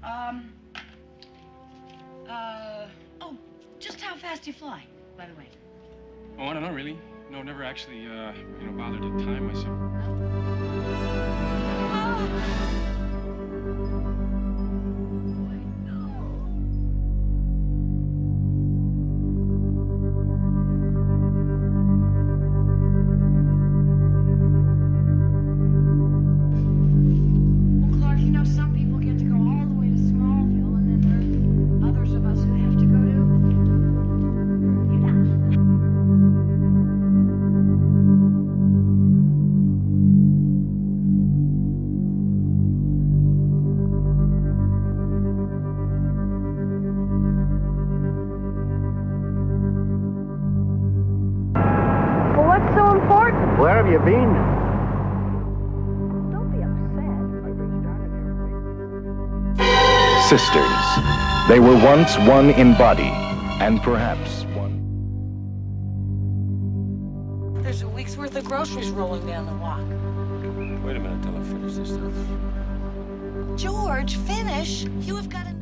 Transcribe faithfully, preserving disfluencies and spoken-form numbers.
Um, uh, oh, just how fast do you fly, by the way? Oh, I don't know, really. No, never actually, uh, you know, bothered to time myself. Where have you been? Don't be upset. I've been standing here. Sisters. They were once one in body, and perhaps one. There's a week's worth of groceries rolling down the walk. Wait a minute till I finish this stuff. George, finish. You have got an